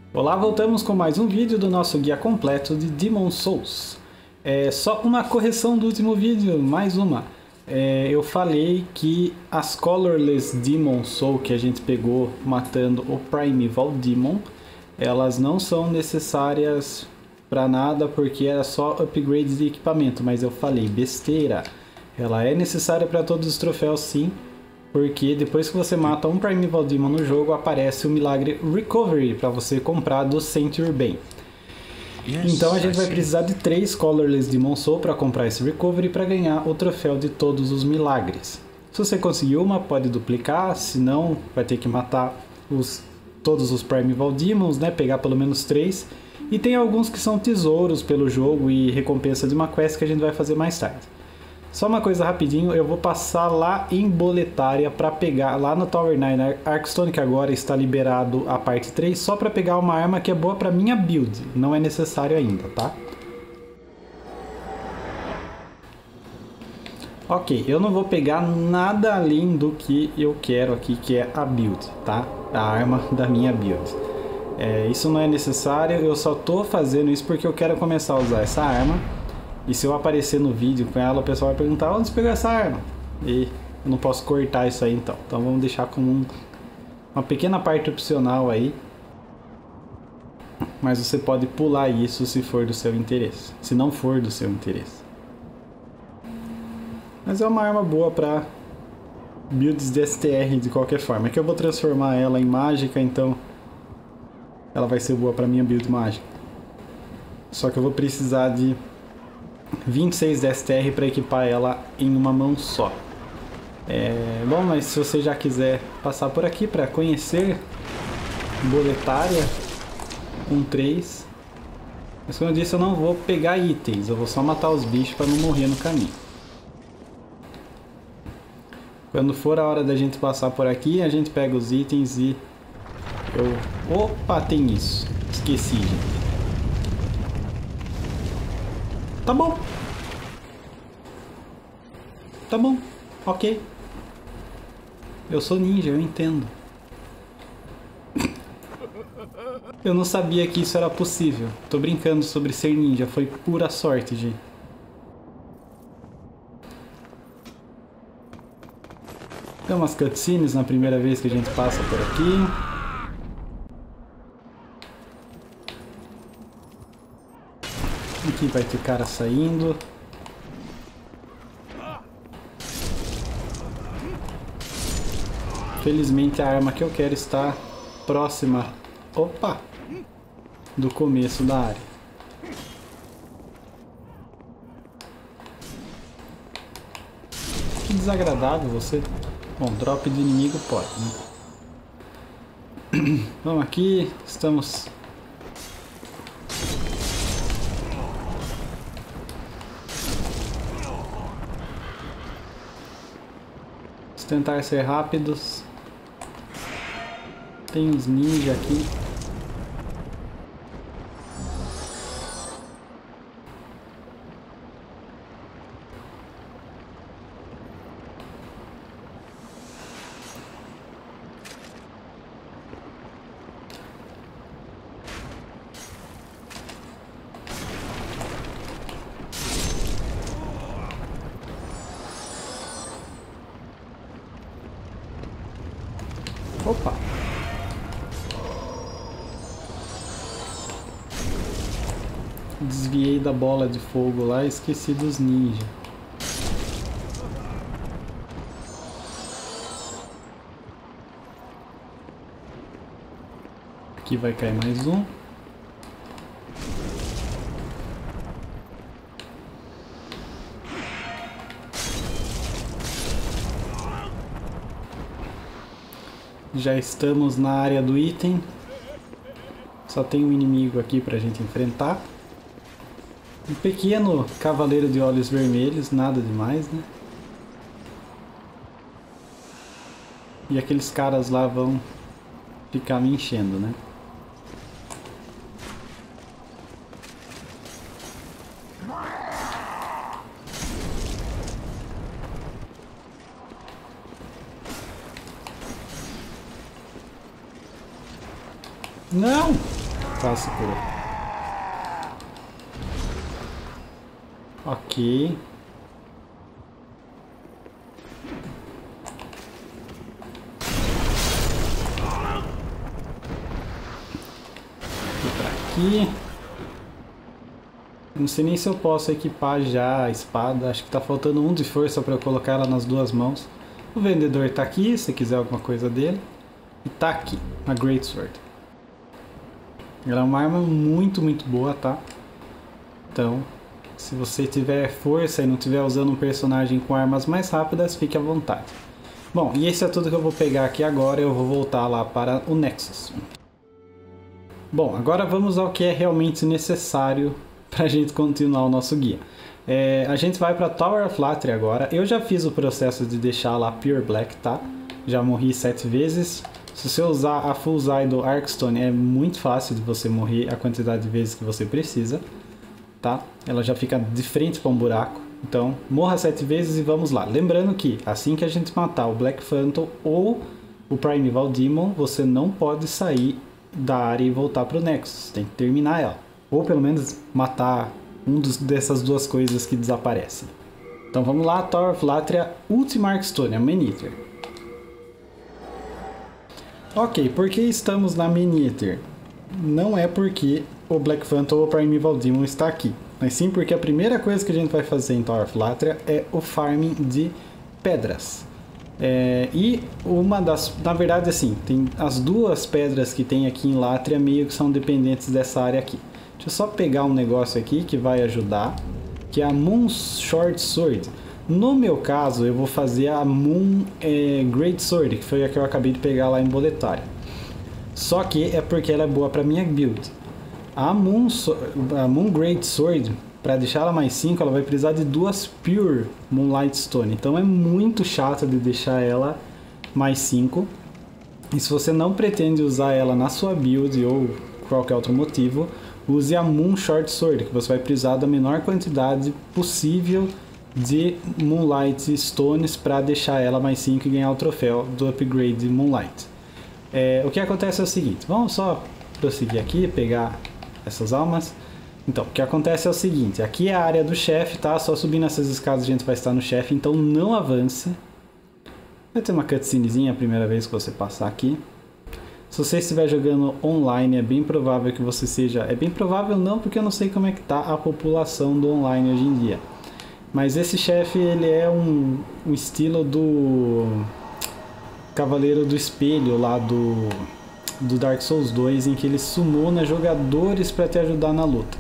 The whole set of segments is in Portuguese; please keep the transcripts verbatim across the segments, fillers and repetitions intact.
Olá, voltamos com mais um vídeo do nosso guia completo de Demon's Souls. É só uma correção do último vídeo, mais uma. É, eu falei que as Colorless Demon's Soul que a gente pegou matando o Primeval Demon, elas não são necessárias para nada porque era só upgrade de equipamento, mas eu falei besteira. Ela é necessária para todos os troféus, sim. Porque depois que você mata um Primeval Demon no jogo, aparece o milagre Recovery para você comprar do Century Bane. Então a gente vai precisar de três Colorless Demon's Soul para comprar esse Recovery para ganhar o troféu de todos os milagres. Se você conseguir uma, pode duplicar, se não, vai ter que matar os, todos os Primeval Demons, né? Pegar pelo menos três. E tem alguns que são tesouros pelo jogo e recompensa de uma quest que a gente vai fazer mais tarde. Só uma coisa rapidinho, eu vou passar lá em Boletária para pegar, lá no Tower nove Arkstone, que agora está liberado a parte três, só para pegar uma arma que é boa para minha build, não é necessário ainda, tá? Ok, eu não vou pegar nada além do que eu quero aqui, que é a build, tá? A arma da minha build. É, isso não é necessário, eu só tô fazendo isso porque eu quero começar a usar essa arma. E se eu aparecer no vídeo com ela, o pessoal vai perguntar onde você pegou essa arma? E eu não posso cortar isso aí então. Então vamos deixar como um, uma pequena parte opcional aí. Mas você pode pular isso se for do seu interesse. Se não for do seu interesse. Mas é uma arma boa para builds de S T R de qualquer forma. É que eu vou transformar ela em mágica, então ela vai ser boa para minha build mágica. Só que eu vou precisar de vinte e seis de S T R para equipar ela em uma mão só. É, bom, mas se você já quiser passar por aqui para conhecer Boletária um três, mas como eu disse, eu não vou pegar itens, eu vou só matar os bichos para não morrer no caminho. Quando for a hora da gente passar por aqui, a gente pega os itens e eu... Opa, tem isso, esqueci, gente. Tá bom. Tá bom. Ok. Eu sou ninja, eu entendo. Eu não sabia que isso era possível. Tô brincando sobre ser ninja. Foi pura sorte, gente. Tem umas cutscenes na primeira vez que a gente passa por aqui. Aqui vai ter cara saindo. Felizmente a arma que eu quero está próxima, opa, do começo da área. Que desagradável você. Bom, drop de inimigo pode, né? Vamos aqui, estamos... tentar ser rápidos. Tem uns ninja aqui. Opa! Desviei da bola de fogo lá e esqueci dos ninja. Aqui vai cair mais um. Já estamos na área do item. Só tem um inimigo aqui pra gente enfrentar. Um pequeno cavaleiro de olhos vermelhos, nada demais, né? E aqueles caras lá vão ficar me enchendo, né? Não! Quase se curou. Ok. Vou pra aqui. Não sei nem se eu posso equipar já a espada. Acho que tá faltando um de força para eu colocar ela nas duas mãos. O vendedor tá aqui, se quiser alguma coisa dele. E tá aqui, a Great Sword. Ela é uma arma muito, muito boa, tá? Então, se você tiver força e não tiver usando um personagem com armas mais rápidas, fique à vontade. Bom, e esse é tudo que eu vou pegar aqui agora. Eu vou voltar lá para o Nexus. Bom, agora vamos ao que é realmente necessário para a gente continuar o nosso guia. É, a gente vai para Tower of Latria agora. Eu já fiz o processo de deixar lá Pure Black, tá? Já morri sete vezes. Se você usar a Fool's Idol Arkstone, é muito fácil de você morrer a quantidade de vezes que você precisa, tá? Ela já fica de frente para um buraco. Então, morra sete vezes e vamos lá. Lembrando que assim que a gente matar o Black Phantom ou o Primeval Demon, você não pode sair da área e voltar para o Nexus. Tem que terminar ela. Ou pelo menos matar um dos, dessas duas coisas que desaparecem. Então vamos lá, Tower of Latria, Ultima Arkstone, a Maneater. Ok, por que estamos na Maneater? Não é porque o Black Phantom ou o Primeval Demon está aqui, mas sim porque a primeira coisa que a gente vai fazer em Tower of Latria é o farming de pedras. É, e uma das... Na verdade, assim, tem as duas pedras que tem aqui em Latria meio que são dependentes dessa área aqui. Deixa eu só pegar um negócio aqui que vai ajudar, que é a Moon Short Sword. No meu caso, eu vou fazer a Moon é, Great Sword, que foi a que eu acabei de pegar lá em Boletária. Só que é porque ela é boa para minha build. A Moon, a Moon Great Sword, para deixar ela mais cinco, ela vai precisar de duas Pure Moonlight Stone. Então é muito chato de deixar ela mais cinco. E se você não pretende usar ela na sua build ou qualquer outro motivo, use a Moon Short Sword, que você vai precisar da menor quantidade possível de Moonlight Stones para deixar ela mais cinco e ganhar o troféu do upgrade Moonlight. É, o que acontece é o seguinte, vamos só prosseguir aqui, pegar essas almas. Então, o que acontece é o seguinte, aqui é a área do chefe, tá? Só subindo essas escadas a gente vai estar no chefe, então não avance. Vai ter uma cutscenezinha a primeira vez que você passar aqui. Se você estiver jogando online, é bem provável que você seja... É bem provável não, porque eu não sei como é que tá a população do online hoje em dia. Mas esse chefe, ele é um, um estilo do Cavaleiro do Espelho lá do, do Dark Souls dois, em que ele sumona jogadores para te ajudar na luta.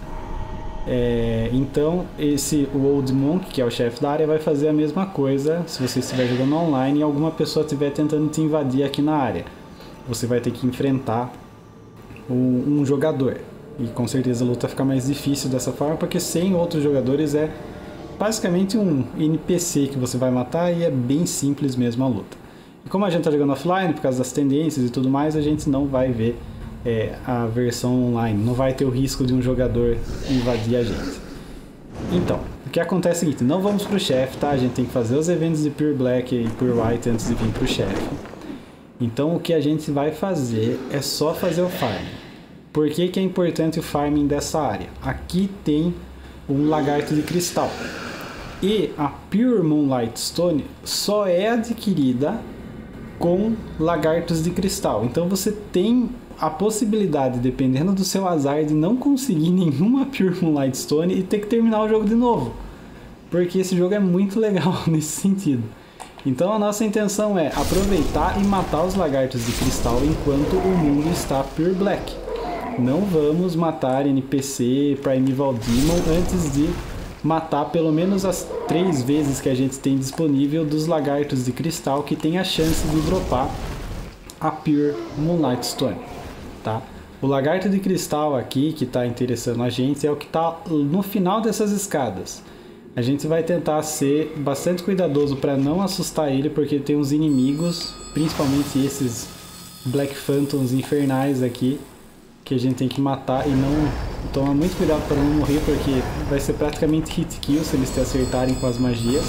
É, então, esse, o Old Monk, que é o chefe da área, vai fazer a mesma coisa se você estiver jogando online e alguma pessoa estiver tentando te invadir aqui na área. Você vai ter que enfrentar um, um jogador. E com certeza a luta fica mais difícil dessa forma, porque sem outros jogadores é basicamente um N P C que você vai matar e é bem simples mesmo a luta. E como a gente está jogando offline, por causa das tendências e tudo mais, a gente não vai ver é, a versão online. Não vai ter o risco de um jogador invadir a gente. Então, o que acontece é o seguinte, não vamos para o chefe, tá? A gente tem que fazer os eventos de Pure Black e Pure White antes de vir para o chefe. Então o que a gente vai fazer é só fazer o farm. Por que que é importante o farming dessa área? Aqui tem um lagarto de cristal. E a Pure Moonlight Stone só é adquirida com lagartos de cristal. Então você tem a possibilidade, dependendo do seu azar, de não conseguir nenhuma Pure Moonlight Stone e ter que terminar o jogo de novo. Porque esse jogo é muito legal nesse sentido. Então a nossa intenção é aproveitar e matar os lagartos de cristal enquanto o mundo está Pure Black. Não vamos matar N P C, Primeval Demon antes de matar pelo menos as três vezes que a gente tem disponível dos lagartos de cristal que tem a chance de dropar a Pure Moonlight Stone, tá? O lagarto de cristal aqui que está interessando a gente é o que está no final dessas escadas. A gente vai tentar ser bastante cuidadoso para não assustar ele, porque tem uns inimigos, principalmente esses Black Phantoms infernais aqui, que a gente tem que matar e não... Toma muito cuidado para não morrer, porque vai ser praticamente hit kill se eles te acertarem com as magias.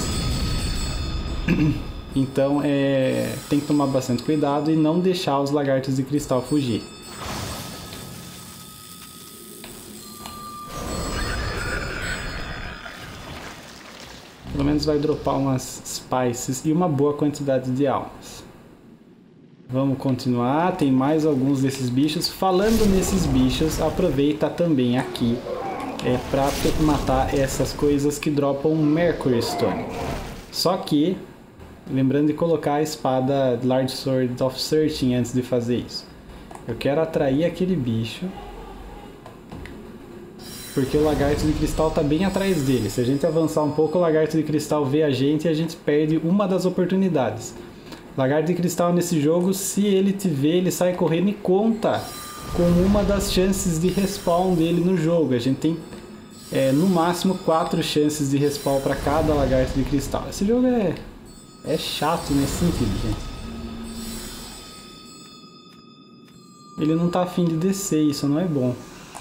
Então é... tem que tomar bastante cuidado e não deixar os lagartos de cristal fugir. pelo menos vai dropar umas spices e uma boa quantidade de almas. Vamos continuar, tem mais alguns desses bichos. Falando nesses bichos, aproveita também aqui é, para matar essas coisas que dropam Mercury Stone. Só que, lembrando de colocar a espada Large Sword of Searching antes de fazer isso. Eu quero atrair aquele bicho, porque o lagarto de cristal está bem atrás dele. Se a gente avançar um pouco, o lagarto de cristal vê a gente e a gente perde uma das oportunidades. Lagarto de cristal nesse jogo, se ele te vê, ele sai correndo e conta com uma das chances de respawn dele no jogo. A gente tem é, no máximo quatro chances de respawn para cada lagarto de cristal. Esse jogo é, é chato nesse sentido, gente. Ele não tá afim de descer, isso não é bom.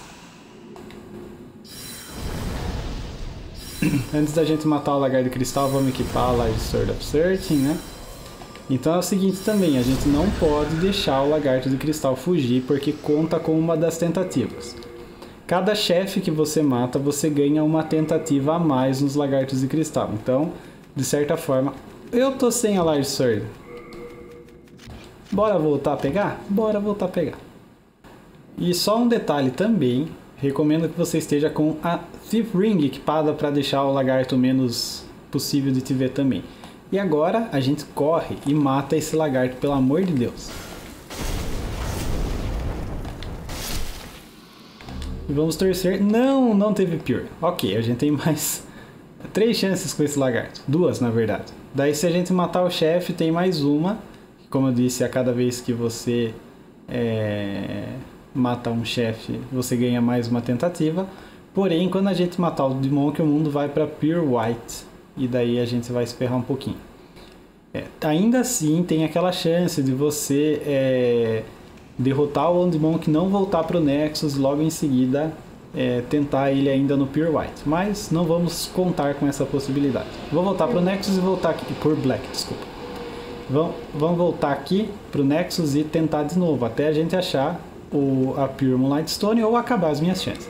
Antes da gente matar o lagarto de cristal, vamos equipar a Large Sword of Searching, né? Então é o seguinte também, a gente não pode deixar o lagarto de cristal fugir, porque conta com uma das tentativas. Cada chefe que você mata, você ganha uma tentativa a mais nos lagartos de cristal. Então, de certa forma, eu tô sem a Large Sword. Bora voltar a pegar? Bora voltar a pegar. E só um detalhe também, recomendo que você esteja com a Thief Ring equipada para deixar o lagarto menos possível de te ver também. E agora a gente corre e mata esse lagarto, pelo amor de Deus. E vamos torcer. Não, não teve Pure. Ok, a gente tem mais três chances com esse lagarto. Duas, na verdade. Daí se a gente matar o chefe, tem mais uma. Como eu disse, a cada vez que você é, mata um chefe, você ganha mais uma tentativa. Porém, quando a gente matar o Demon, que o mundo vai para Pure White. E daí a gente vai se ferrar um pouquinho. É, ainda assim, tem aquela chance de você é, derrotar o Monk, não voltar para o Nexus, logo em seguida é, tentar ele ainda no Pure White. Mas não vamos contar com essa possibilidade. Vou voltar para o Nexus e voltar aqui. Por Black, desculpa. Vamos, vamos voltar aqui para o Nexus e tentar de novo, até a gente achar o, a Pure Moonlight Stone ou acabar as minhas chances.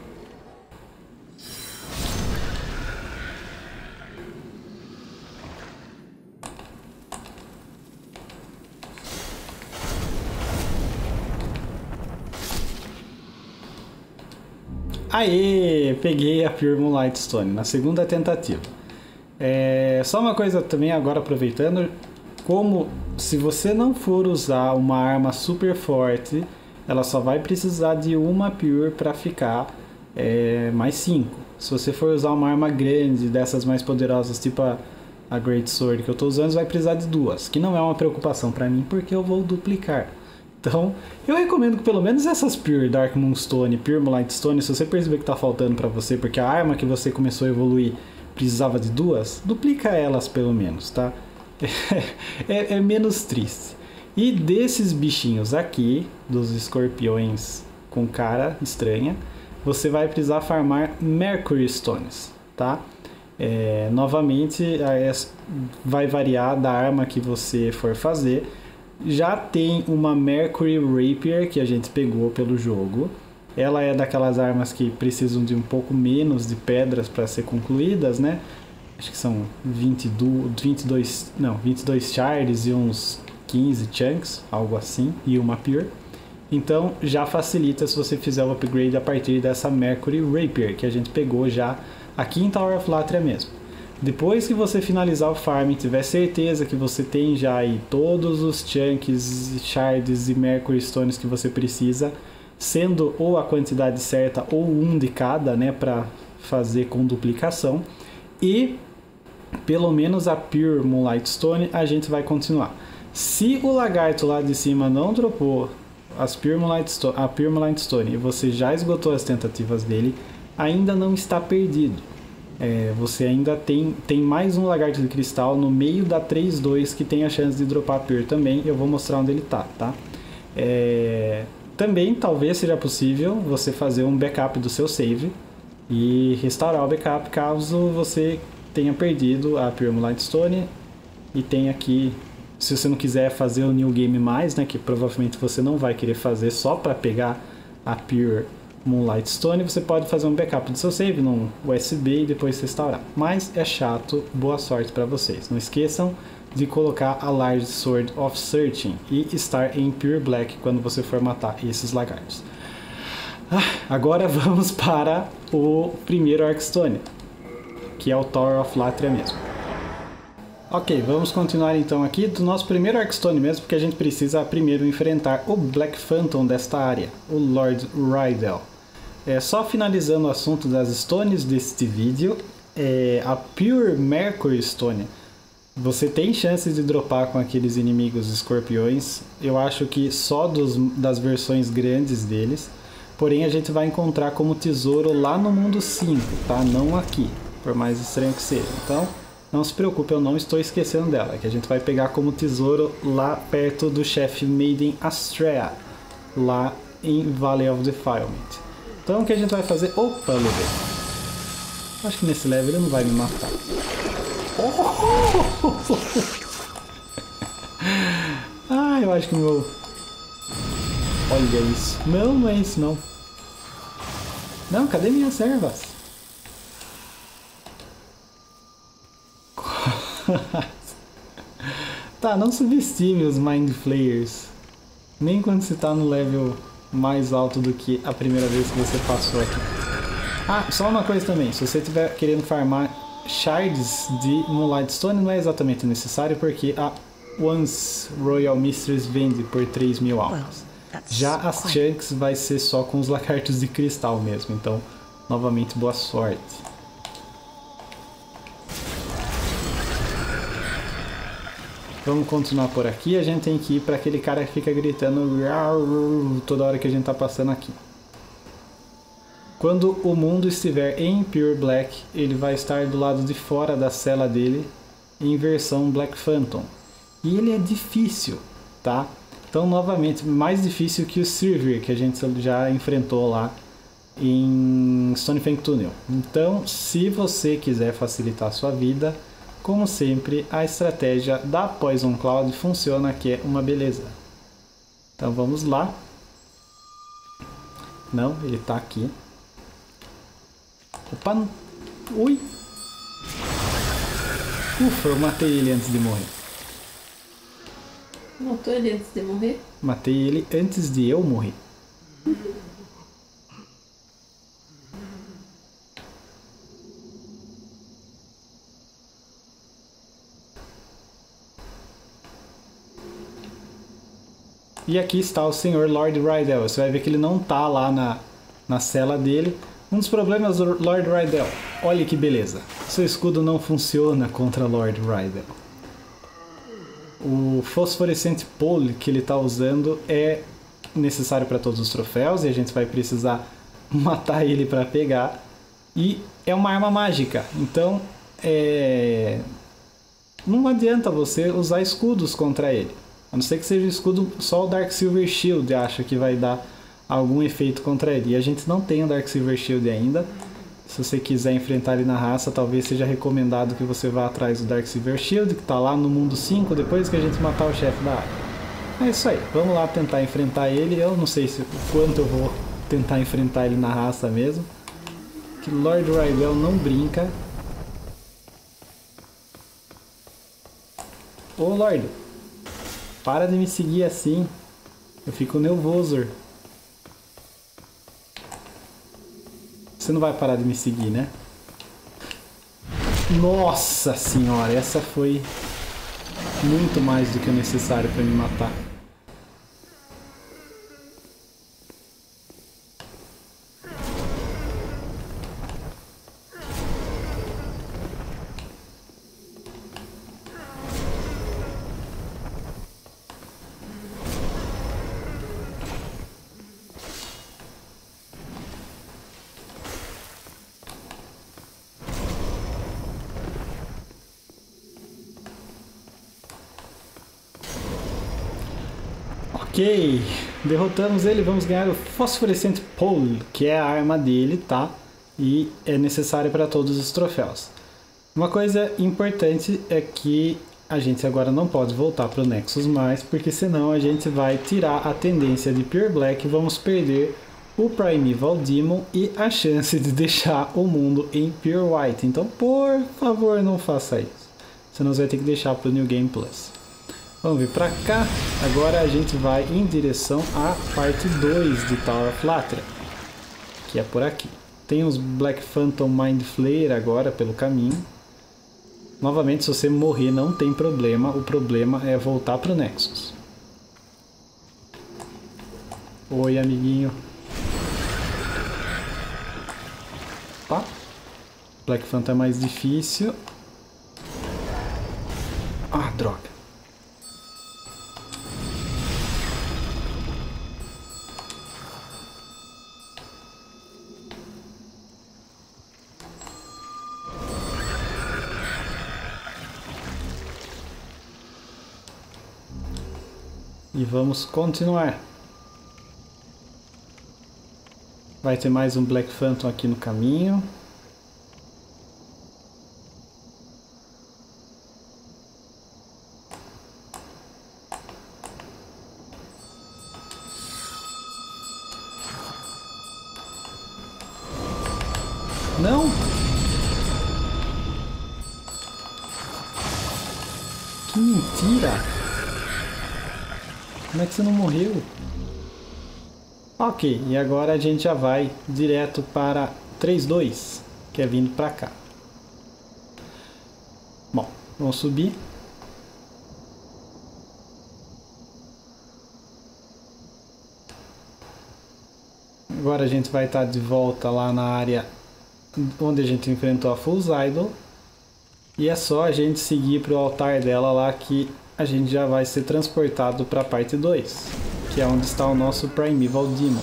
Aê! Peguei a Pure Moonlight Stone na segunda tentativa. É, só uma coisa também agora aproveitando, como se você não for usar uma arma super forte, ela só vai precisar de uma Pure para ficar é, mais cinco. Se você for usar uma arma grande, dessas mais poderosas, tipo a, a Great Sword que eu estou usando, você vai precisar de duas, que não é uma preocupação para mim, porque eu vou duplicar. Então, eu recomendo que pelo menos essas Pure Dark Moonstone, Pure Moonlight Stone, se você perceber que está faltando para você, porque a arma que você começou a evoluir precisava de duas, duplica elas pelo menos, tá? É, é menos triste. E desses bichinhos aqui, dos escorpiões com cara estranha, você vai precisar farmar Mercury Stones, tá? É, novamente, vai variar da arma que você for fazer. Já tem uma Mercury Rapier que a gente pegou pelo jogo. Ela é daquelas armas que precisam de um pouco menos de pedras para ser concluídas, né? Acho que são vinte e dois, vinte e dois, não, vinte e dois shards e uns quinze chunks, algo assim, e uma pure. Então já facilita se você fizer o upgrade a partir dessa Mercury Rapier que a gente pegou já aqui em Tower of Latria mesmo. Depois que você finalizar o farm e tiver certeza que você tem já aí todos os chunks, shards e Mercury Stones que você precisa, sendo ou a quantidade certa ou um de cada, né, para fazer com duplicação, e pelo menos a Pure Moonlight Stone, a gente vai continuar. Se o lagarto lá de cima não dropou as Pure Moonlight Stone, a Pure Moonlight Stone e você já esgotou as tentativas dele, ainda não está perdido. É, você ainda tem, tem mais um lagarto de cristal no meio da três dois que tem a chance de dropar a Pure também. Eu vou mostrar onde ele tá, tá? É, também talvez seja possível você fazer um backup do seu save e restaurar o backup caso você tenha perdido a Pure Moonlight Stone e tenha aqui, se você não quiser fazer o New Game mais, né, que provavelmente você não vai querer fazer só para pegar a Pure Moonlight Stone, você pode fazer um backup do seu save num U S B e depois restaurar. Mas é chato, boa sorte para vocês. Não esqueçam de colocar a Large Sword of Searching e estar em Pure Black quando você for matar esses lagartos. Ah, agora vamos para o primeiro Arkstone, que é o Tower of Latria mesmo. Ok, vamos continuar então aqui do nosso primeiro Arkstone mesmo, porque a gente precisa primeiro enfrentar o Black Phantom desta área, o Lord Rydell. É, só finalizando o assunto das Stones deste vídeo, é, a Pure Mercury Stone, você tem chances de dropar com aqueles inimigos escorpiões, eu acho que só dos, das versões grandes deles, porém a gente vai encontrar como tesouro lá no mundo cinco, tá? Não aqui, por mais estranho que seja. Então, não se preocupe, eu não estou esquecendo dela, que a gente vai pegar como tesouro lá perto do chefe Maiden Astrea, lá em Valley of Defilement. Então o que a gente vai fazer... Opa, levei. Acho que nesse level ele não vai me matar. Oh! Ah, eu acho que o meu... Olha isso. Não, não é isso não. Não, cadê minhas ervas? Tá, não subestime os Mind Flayers. Nem quando você tá no level mais alto do que a primeira vez que você passou aqui. Ah, só uma coisa também. Se você estiver querendo farmar shards de Moonlight Stone, não é exatamente necessário, porque a Once Royal Mistress vende por três mil almas. Já as Chunks vai ser só com os lagartos de cristal mesmo. Então, novamente, boa sorte. Vamos continuar por aqui. A gente tem que ir para aquele cara que fica gritando toda hora que a gente tá passando aqui. Quando o mundo estiver em Pure Black, ele vai estar do lado de fora da cela dele em versão Black Phantom. E ele é difícil, tá? Então, novamente, mais difícil que o Sivir, que a gente já enfrentou lá em Stonefang Tunnel. Então, se você quiser facilitar a sua vida, como sempre, a estratégia da Poison Cloud funciona, que é uma beleza. Então vamos lá. Não, ele tá aqui. Opa! Ui! Ufa, eu matei ele antes de morrer. Matou ele antes de morrer? Matei ele antes de eu morrer. E aqui está o senhor Lord Rydell. Você vai ver que ele não tá lá na, na cela dele. Um dos problemas do Lord Rydell. Olha que beleza. Seu escudo não funciona contra Lord Rydell. O fosforescente pole que ele está usando é necessário para todos os troféus. E a gente vai precisar matar ele para pegar. E é uma arma mágica. Então, é... não adianta você usar escudos contra ele. A não ser que seja o escudo, só o Dark Silver Shield acha que vai dar algum efeito contra ele. E a gente não tem o Dark Silver Shield ainda. Se você quiser enfrentar ele na raça, talvez seja recomendado que você vá atrás do Dark Silver Shield, que está lá no mundo cinco, depois que a gente matar o chefe da área. É isso aí, vamos lá tentar enfrentar ele. Eu não sei se, o quanto eu vou tentar enfrentar ele na raça mesmo. Que Lord Rydell não brinca. Ô Lord, para de me seguir assim. Eu fico nervoso. Você não vai parar de me seguir, né? Nossa senhora, essa foi muito mais do que o necessário para me matar. Ok, derrotamos ele, vamos ganhar o Phosphorescent Pole, que é a arma dele, tá? E é necessário para todos os troféus. Uma coisa importante é que a gente agora não pode voltar para o Nexus mais, porque senão a gente vai tirar a tendência de Pure Black e vamos perder o Primeval Demon e a chance de deixar o mundo em Pure White. Então, por favor, não faça isso. Senão você vai ter que deixar para o New Game Plus. Vamos vir para cá. Agora a gente vai em direção à parte dois de Tower of Latria, que é por aqui. Tem os Black Phantom Mind Flayer agora pelo caminho. Novamente, se você morrer não tem problema, o problema é voltar para o Nexus. Oi, amiguinho. Tá. Black Phantom é mais difícil. Ah, droga. E vamos continuar. Vai ter mais um Black Phantom aqui no caminho. Não! Que mentira! Como é que você não morreu? Ok, e agora a gente já vai direto para três dois, que é vindo para cá. Bom, vamos subir. Agora a gente vai estar de volta lá na área onde a gente enfrentou a Fool's Idol. E é só a gente seguir para o altar dela lá que a gente já vai ser transportado para a parte dois, que é onde está o nosso Primeval Demon.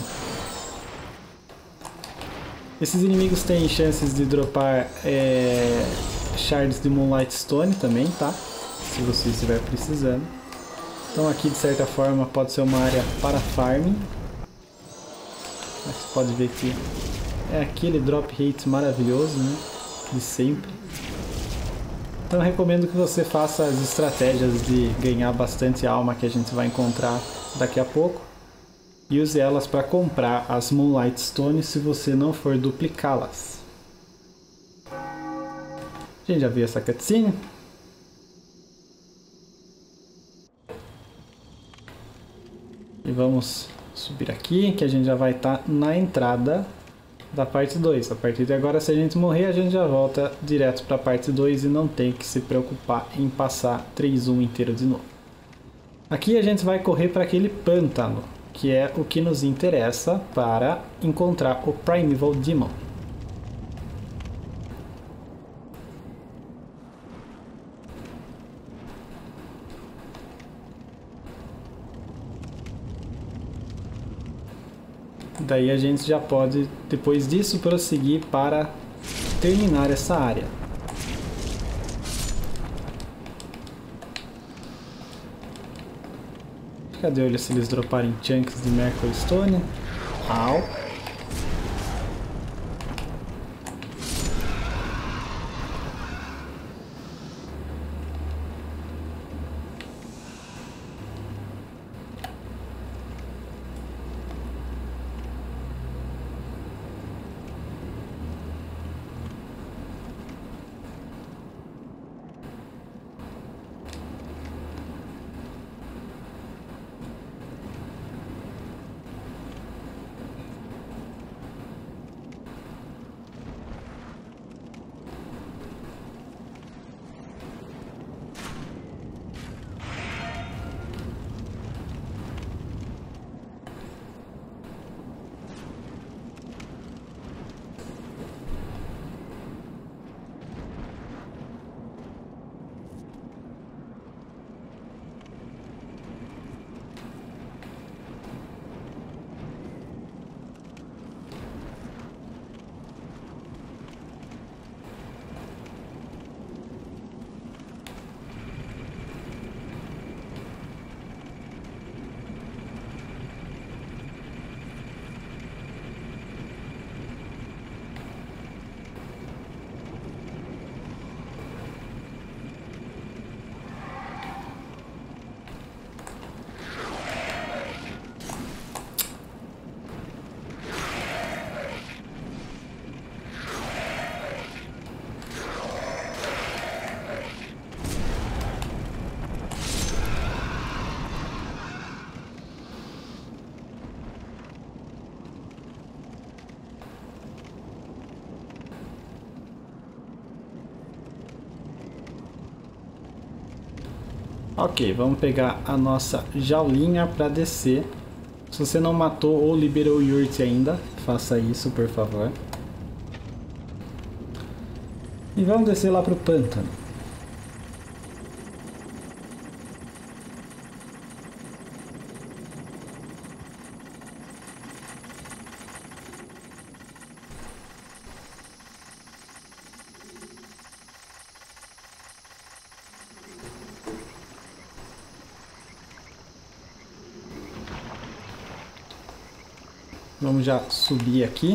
Esses inimigos têm chances de dropar é, shards de Moonlight Stone também, tá? Se você estiver precisando. Então aqui de certa forma pode ser uma área para farming. Mas você pode ver que é aquele drop rate maravilhoso, né? De sempre. Então eu recomendo que você faça as estratégias de ganhar bastante alma que a gente vai encontrar daqui a pouco. E use elas para comprar as Moonlight Stones se você não for duplicá-las. A gente já viu essa cutscene. E vamos subir aqui que a gente já vai estar na entrada da parte dois. A partir de agora, se a gente morrer, a gente já volta direto para a parte dois e não tem que se preocupar em passar três um inteiro de novo. Aqui a gente vai correr para aquele pântano, que é o que nos interessa para encontrar o Primeval Demon. Daí a gente já pode, depois disso, prosseguir para terminar essa área. Fica de olho se eles droparem chunks de Mercury Stone. Au! Ok, vamos pegar a nossa jaulinha para descer. Se você não matou ou liberou o Yurt ainda, faça isso, por favor. E vamos descer lá pro pântano. Vamos já subir aqui.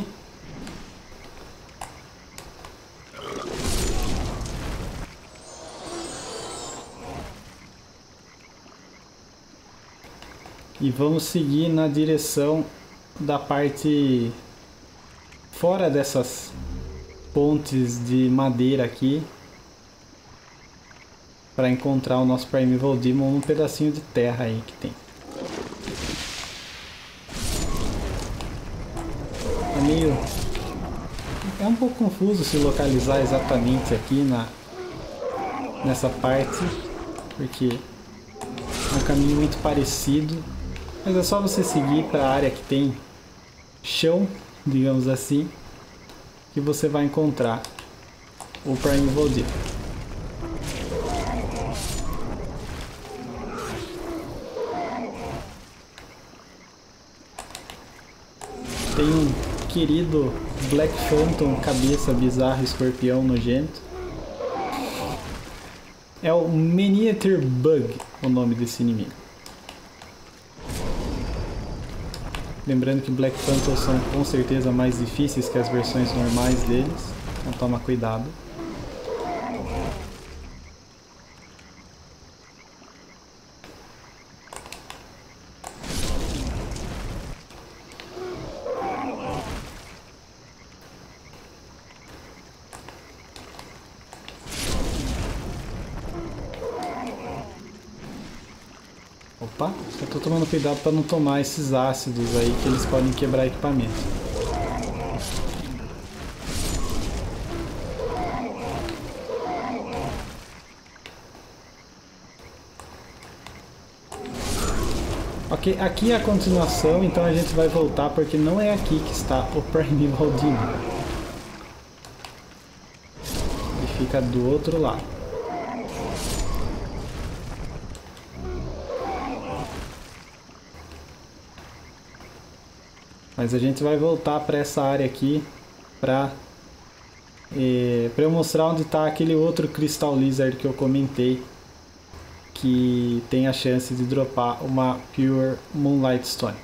E vamos seguir na direção da parte fora dessas pontes de madeira aqui, para encontrar o nosso Primeval Demon num pedacinho de terra aí que tem. É meio... é um pouco confuso se localizar exatamente aqui na nessa parte, porque é um caminho muito parecido. Mas é só você seguir para a área que tem chão, digamos assim, que você vai encontrar o Primeval Demon. Tem um querido Black Phantom, cabeça bizarra, escorpião nojento. É o Miniature Bug, o nome desse inimigo. Lembrando que Black Phantom são com certeza mais difíceis que as versões normais deles, então toma cuidado. Opa, só tô tomando cuidado para não tomar esses ácidos aí que eles podem quebrar equipamento. Ok, aqui é a continuação, então a gente vai voltar porque não é aqui que está o Primeval Demon. Ele fica do outro lado. Mas a gente vai voltar para essa área aqui para é, para eu mostrar onde está aquele outro Crystal Lizard que eu comentei, que tem a chance de dropar uma Pure Moonlight Stone.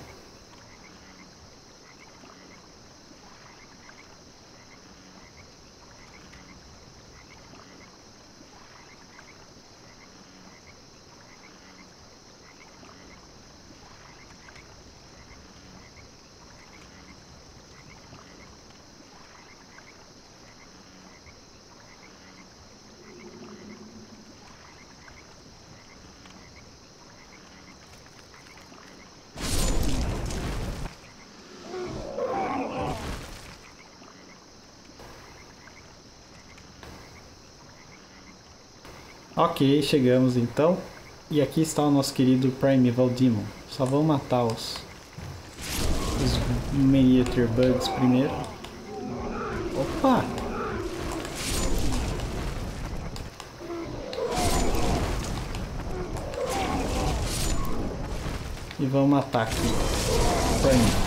Ok, chegamos então. E aqui está o nosso querido Primeval Demon. Só vamos matar os, os Miniature Bugs primeiro. Opa! E vamos matar aqui. Prime.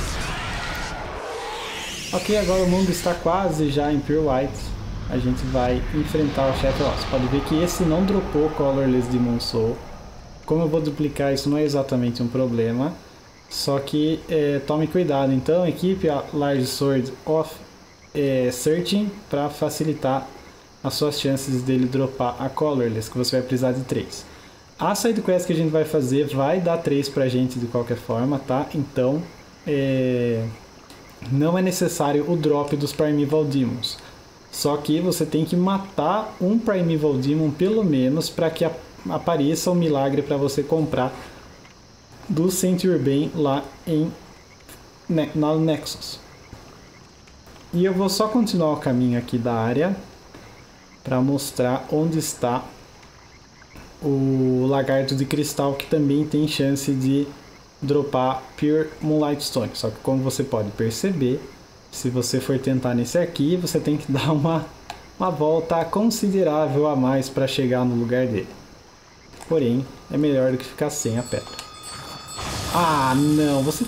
Ok, agora o mundo está quase já em Pure White. A gente vai enfrentar o chefe. Ó, você pode ver que esse não dropou Colorless Demon Soul. Como eu vou duplicar, isso não é exatamente um problema. Só que é, tome cuidado. Então, equipe a Large Sword of é, Searching para facilitar as suas chances dele dropar a Colorless, que você vai precisar de três. A side quest que a gente vai fazer vai dar três pra gente de qualquer forma, tá? Então, é, não é necessário o drop dos Primeval Demons. Só que você tem que matar um Primeval Demon pelo menos para que apareça um milagre para você comprar do Saint Urbain lá em na Nexus. E eu vou só continuar o caminho aqui da área para mostrar onde está o lagarto de cristal, que também tem chance de dropar Pure Moonlight Stone. Só que, como você pode perceber, se você for tentar nesse aqui, você tem que dar uma, uma volta considerável a mais para chegar no lugar dele. Porém, é melhor do que ficar sem a pedra. Ah, não, você...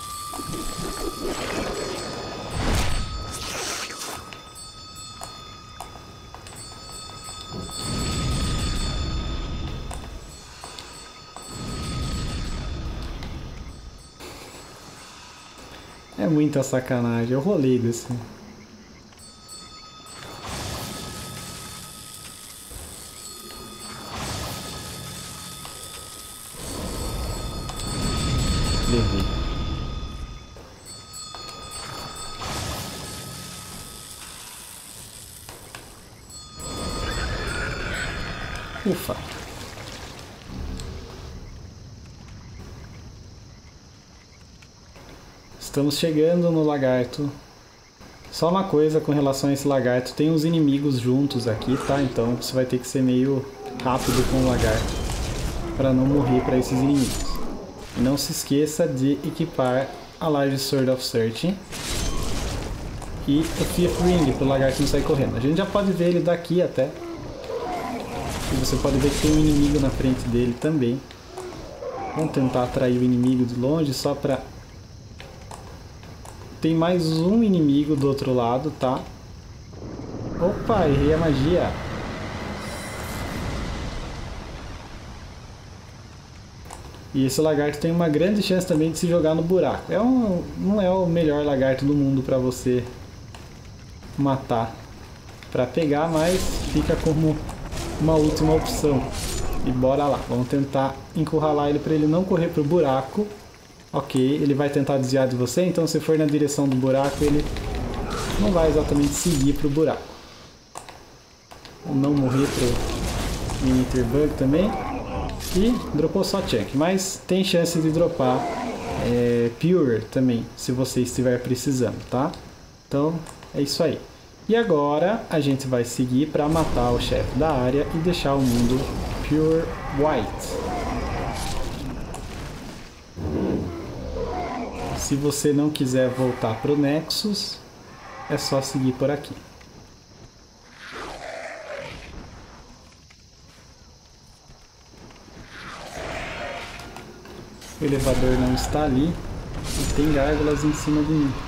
É muita sacanagem, eu rolei desse. Levei. Ufa. Estamos chegando no lagarto. Só uma coisa com relação a esse lagarto, tem uns inimigos juntos aqui, tá? Então você vai ter que ser meio rápido com o lagarto para não morrer para esses inimigos. E não se esqueça de equipar a Large Sword of Searching e o Fifth Ring para o lagarto não sair correndo. A gente já pode ver ele daqui até. E você pode ver que tem um inimigo na frente dele também. Vamos tentar atrair o inimigo de longe só para... Tem mais um inimigo do outro lado, tá? Opa, errei a magia. E esse lagarto tem uma grande chance também de se jogar no buraco. É um, não é o melhor lagarto do mundo para você matar, para pegar, mas fica como uma última opção. E bora lá, vamos tentar encurralar ele para ele não correr pro buraco. Ok, ele vai tentar desviar de você, então se for na direção do buraco, ele não vai exatamente seguir pro buraco. Ou não morrer pro Miniature Bug também. E dropou só Chunk, mas tem chance de dropar é, Pure também, se você estiver precisando, tá? Então, é isso aí. E agora a gente vai seguir para matar o chefe da área e deixar o mundo Pure White. Se você não quiser voltar para o Nexus, é só seguir por aqui. O elevador não está ali e tem gárgulas em cima de mim.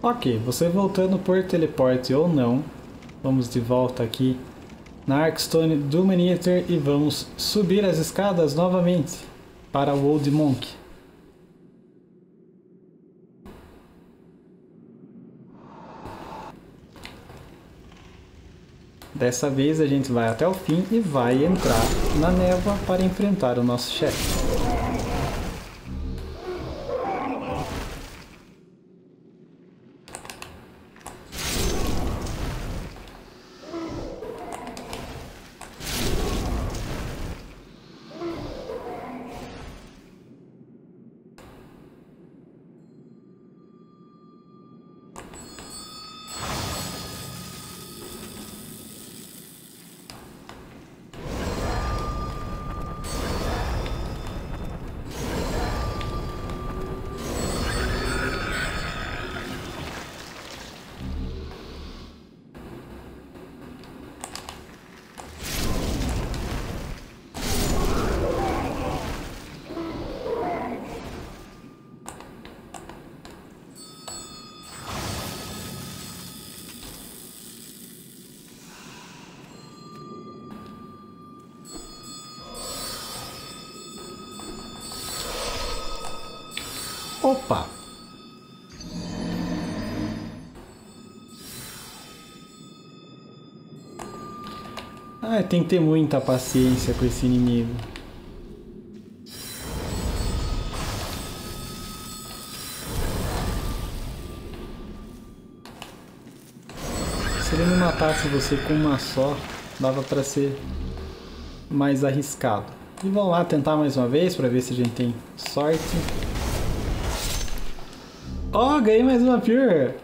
Ok, você voltando por teleporte ou não, vamos de volta aqui na Arkstone do Maneater e vamos subir as escadas novamente para o Old Monk. Dessa vez a gente vai até o fim e vai entrar na névoa para enfrentar o nosso chefe. Opa! Ah, tem que ter muita paciência com esse inimigo. Se ele não matasse você com uma só, dava pra ser mais arriscado. E vamos lá tentar mais uma vez pra ver se a gente tem sorte. Ó, oh, ganhei mais uma Pure!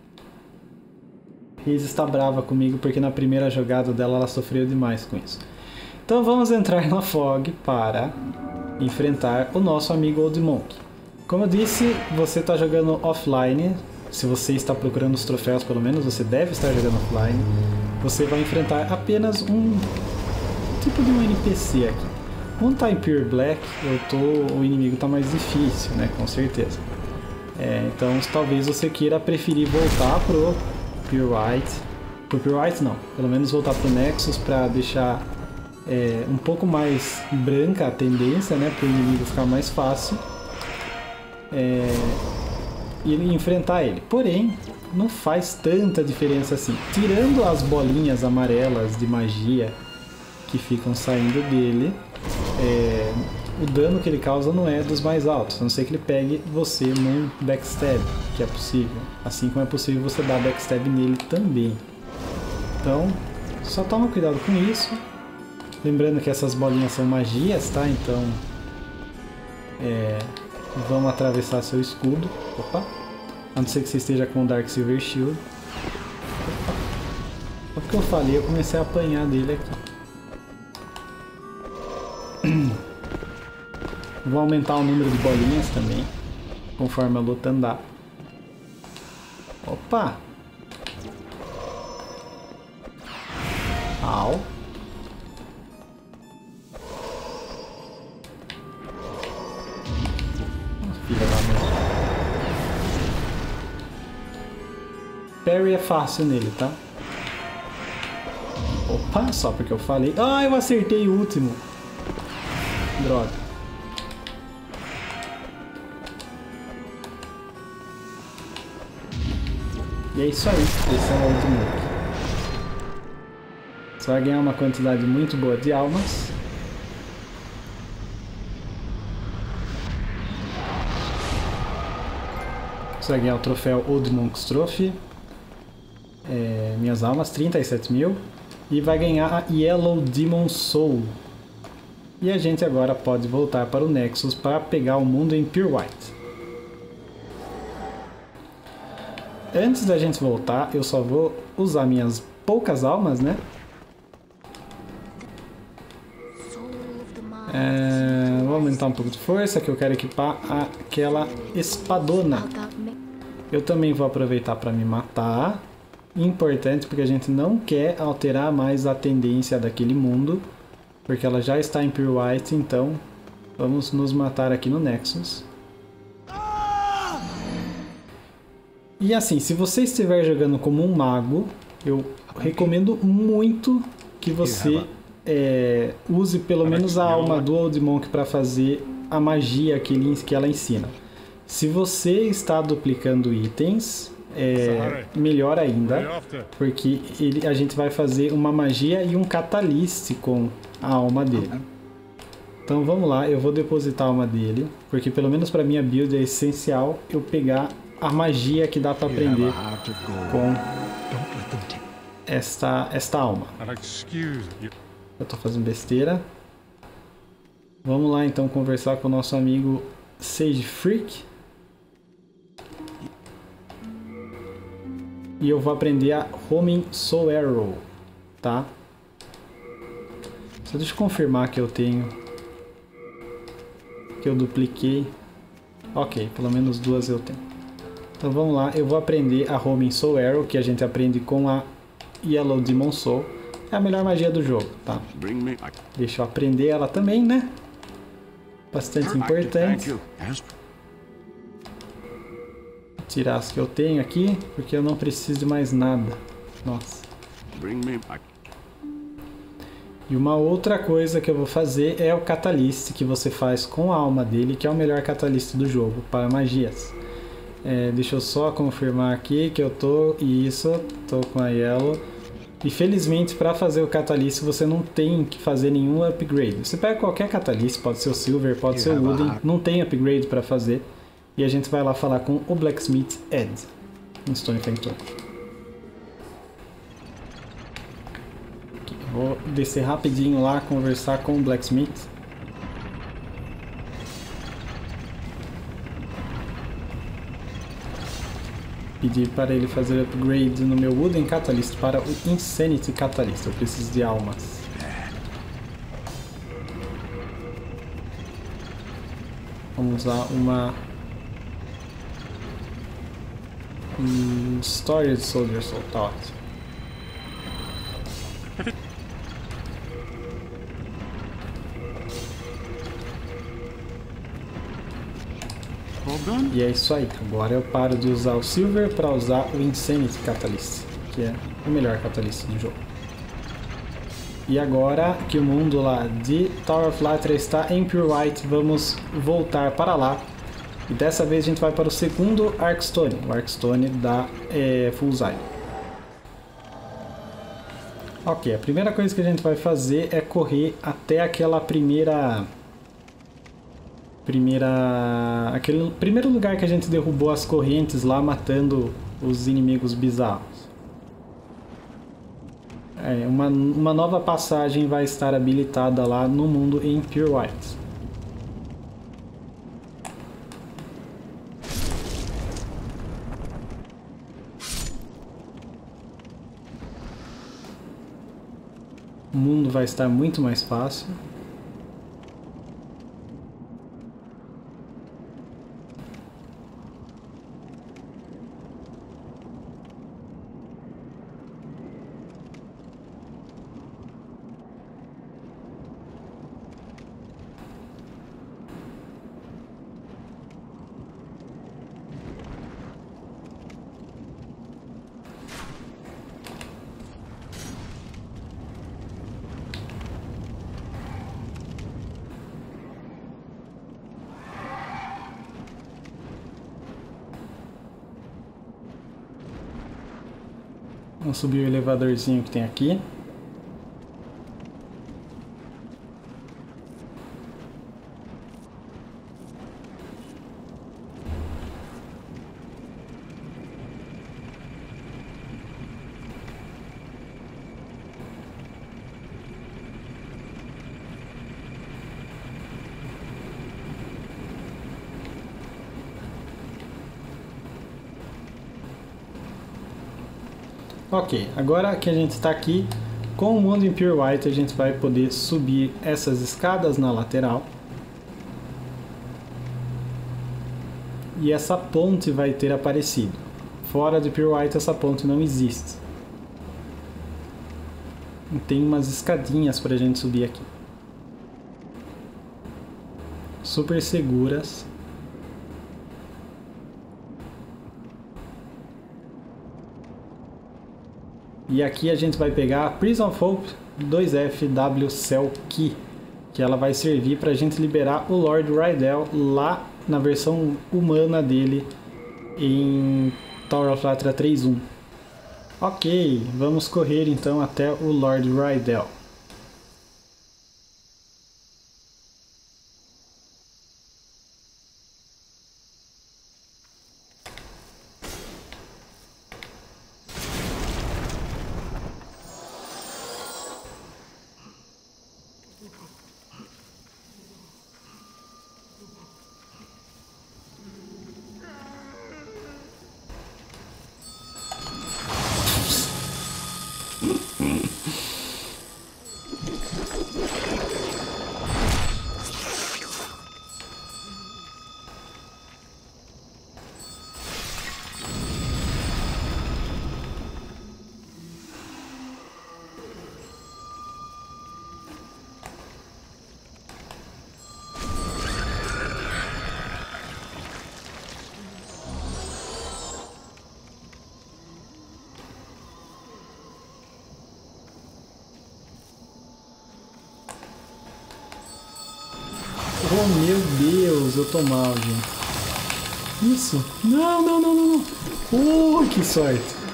Riz está brava comigo porque na primeira jogada dela ela sofreu demais com isso. Então vamos entrar na Fog para enfrentar o nosso amigo Old Monk. Como eu disse, você está jogando offline. Se você está procurando os troféus, pelo menos, você deve estar jogando offline. Você vai enfrentar apenas um tipo de um N P C aqui. Quando está em Pure Black, eu tô, o inimigo está mais difícil, né? Com certeza. É, então talvez você queira preferir voltar pro Pure White. Pro Pure White não, pelo menos voltar pro Nexus para deixar é, um pouco mais branca a tendência, né? Para o inimigo ficar mais fácil é, e enfrentar ele. Porém, não faz tanta diferença assim. Tirando as bolinhas amarelas de magia que ficam saindo dele, é, o dano que ele causa não é dos mais altos, a não ser que ele pegue você num backstab, que é possível. Assim como é possível você dar backstab nele também. Então, só toma cuidado com isso. Lembrando que essas bolinhas são magias, tá? Então, é, vamos atravessar seu escudo. Opa! A não ser que você esteja com o Dark Silver Shield. Opa. Só porque eu falei, eu comecei a apanhar dele aqui. Vou aumentar o número de bolinhas também, conforme a luta andar. Opa! Au! Filha da mãe. Parry é fácil nele, tá? Opa, só porque eu falei. Ah, eu acertei o último. Droga. E é isso aí, esse é o Old Monk. Você vai ganhar uma quantidade muito boa de almas. Você vai ganhar o troféu Old Monk's Trophy. É, minhas almas, trinta e sete mil. E vai ganhar a Yellow Demon Soul. E a gente agora pode voltar para o Nexus para pegar o mundo em Pure White. Antes da gente voltar, eu só vou usar minhas poucas almas, né? É, vou aumentar um pouco de força, que eu quero equipar aquela espadona. Eu também vou aproveitar para me matar. Importante, porque a gente não quer alterar mais a tendência daquele mundo, porque ela já está em Pure White, então vamos nos matar aqui no Nexus. E assim, se você estiver jogando como um mago, eu recomendo muito que você é, use pelo menos a alma do Old Monk para fazer a magia que, ele, que ela ensina. Se você está duplicando itens, é melhor ainda, porque ele, a gente vai fazer uma magia e um catalyst com a alma dele. Então vamos lá, eu vou depositar a alma dele, porque pelo menos para minha build é essencial eu pegar a magia que dá para aprender com esta, esta alma. Eu tô fazendo besteira. Vamos lá então conversar com o nosso amigo Sage Freak. E eu vou aprender a Homing Soul Arrow, tá? Só deixa eu confirmar que eu tenho, que eu dupliquei. Ok, pelo menos duas eu tenho. Então vamos lá, eu vou aprender a Homing Soul Arrow, que a gente aprende com a Yellow Demon Soul. É a melhor magia do jogo, tá? Deixa eu aprender ela também, né? Bastante importante. Tirar as que eu tenho aqui, porque eu não preciso de mais nada. Nossa. E uma outra coisa que eu vou fazer é o catalyst que você faz com a alma dele, que é o melhor catalyst do jogo para magias. É, deixa eu só confirmar aqui que eu tô, isso, tô com a Yellow. E felizmente para fazer o catalyst você não tem que fazer nenhum upgrade. Você pega qualquer catalyst, pode ser o Silver, pode ser o Wooden, não tem upgrade para fazer. E a gente vai lá falar com o Blacksmith Ed, em Stonefang Town. Vou descer rapidinho lá, conversar com o Blacksmith. Pedir para ele fazer upgrade no meu Wooden Catalyst para o Insanity Catalyst. Eu preciso de almas. Vamos usar uma... Um Storage Soldier Soul, tá ótimo. E é isso aí. Agora eu paro de usar o Silver para usar o Insanity Catalyst, que é o melhor catalyst do jogo. E agora que o mundo lá de Tower of Elytra está em Pure White, vamos voltar para lá. E dessa vez a gente vai para o segundo Arkstone, o Arkstone da é, Fulzai. Ok, a primeira coisa que a gente vai fazer é correr até aquela primeira... Primeira... Aquele primeiro lugar que a gente derrubou as correntes lá, matando os inimigos bizarros. É, uma, uma nova passagem vai estar habilitada lá no mundo em Pure White. O mundo vai estar muito mais fácil. Vamos subir o elevadorzinho que tem aqui. Ok, agora que a gente está aqui com o mundo em Pure White, a gente vai poder subir essas escadas na lateral. E essa ponte vai ter aparecido. Fora de Pure White essa ponte não existe. E tem umas escadinhas para a gente subir aqui. Super seguras. E aqui a gente vai pegar a Prison of Hope dois F W Cell Key, que ela vai servir para a gente liberar o Lord Rydell lá na versão humana dele em Tower of Latria três ponto um. Ok, vamos correr então até o Lord Rydell. Oh meu Deus, eu tô mal, gente. Isso? Não, não, não, não, não. Oh, que sorte.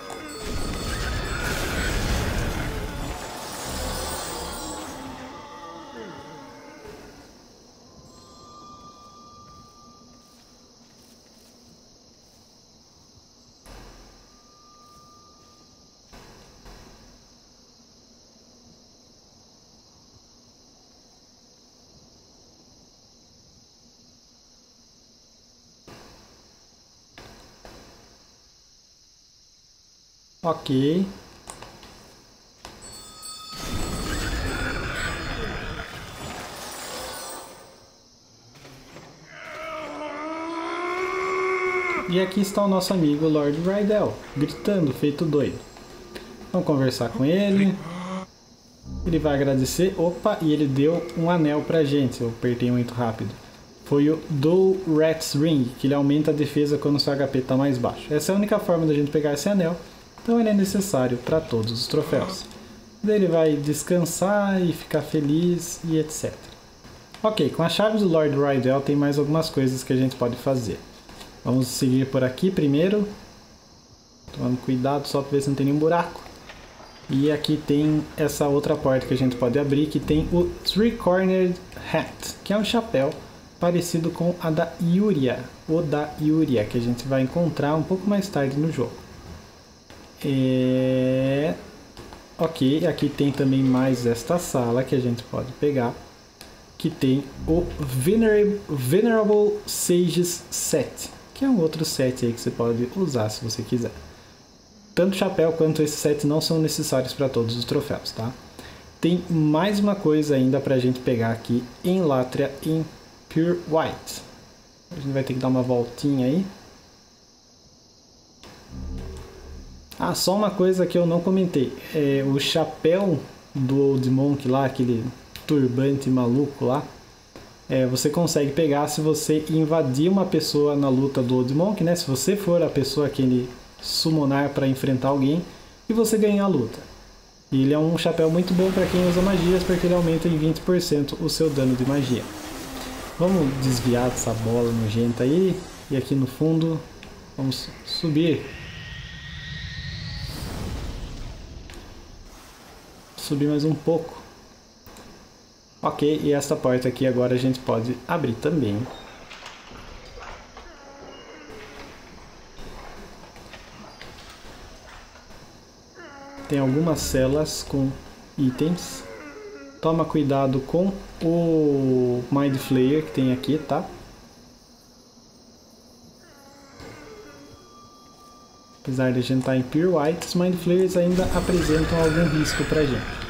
Ok. E aqui está o nosso amigo Lord Rydell, gritando, feito doido. Vamos conversar com ele. Ele vai agradecer. Opa, e ele deu um anel pra gente. Eu apertei muito rápido. Foi o Do Rat's Ring, que ele aumenta a defesa quando o seu H P está mais baixo. Essa é a única forma da gente pegar esse anel. Então ele é necessário para todos os troféus. Daí ele vai descansar e ficar feliz e etcétera. Ok, com a chave do Lord Rydell tem mais algumas coisas que a gente pode fazer. Vamos seguir por aqui primeiro. Tomando cuidado só para ver se não tem nenhum buraco. E aqui tem essa outra porta que a gente pode abrir, que tem o Three Cornered Hat, que é um chapéu parecido com a da Yuria, ou da Yuria, que a gente vai encontrar um pouco mais tarde no jogo. É... Ok, aqui tem também mais esta sala que a gente pode pegar, que tem o Venerable, Venerable Sages Set, que é um outro set aí que você pode usar se você quiser. Tanto o chapéu quanto esse set não são necessários para todos os troféus, tá? Tem mais uma coisa ainda para a gente pegar aqui em Latria, em Pure White. A gente vai ter que dar uma voltinha aí. Ah, só uma coisa que eu não comentei. É, o chapéu do Old Monk lá, aquele turbante maluco lá, é, você consegue pegar se você invadir uma pessoa na luta do Old Monk, né? Se você for a pessoa que ele summonar para enfrentar alguém e você ganhar a luta. E ele é um chapéu muito bom para quem usa magias, porque ele aumenta em vinte por cento o seu dano de magia. Vamos desviar dessa bola nojenta aí. E aqui no fundo, vamos subir. Subir mais um pouco. Ok, e esta porta aqui agora a gente pode abrir também. Tem algumas celas com itens. Toma cuidado com o Mind Flayer que tem aqui, tá? Apesar de a gente estar em Pure White, os Mind Flayers ainda apresentam algum risco pra gente.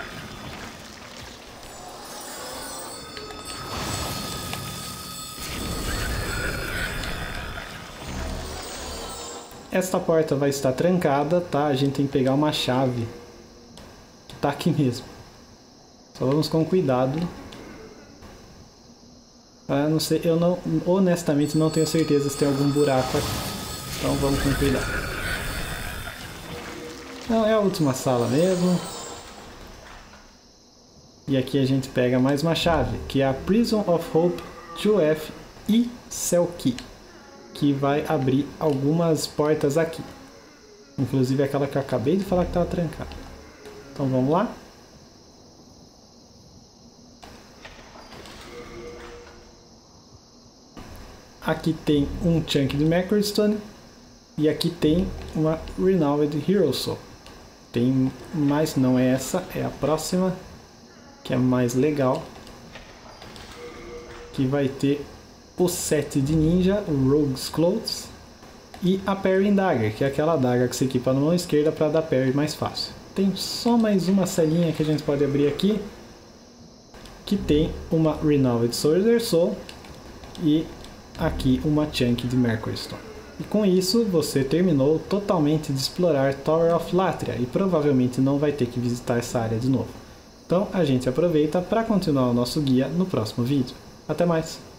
Esta porta vai estar trancada, tá? A gente tem que pegar uma chave que tá aqui mesmo. Só vamos com cuidado. Ah, não sei, eu não, honestamente não tenho certeza se tem algum buraco aqui. Então vamos com cuidado. Não, é a última sala mesmo. E aqui a gente pega mais uma chave, que é a Prison of Hope dois F e Cell Key, que vai abrir algumas portas aqui. Inclusive aquela que eu acabei de falar que estava trancada. Então vamos lá. Aqui tem um chunk de Macro Stone. E aqui tem uma Renowned Hero Soul. Tem mais, não é essa, é a próxima, que é mais legal. Que vai ter o set de ninja, o Rogue's Clothes. E a Parrying Dagger, que é aquela daga que você equipa na mão esquerda para dar parry mais fácil. Tem só mais uma celinha que a gente pode abrir aqui, que tem uma Renowned Soldier Soul e aqui uma chunk de Mercury Stone. E com isso você terminou totalmente de explorar Tower of Latria e provavelmente não vai ter que visitar essa área de novo. Então a gente aproveita para continuar o nosso guia no próximo vídeo. Até mais!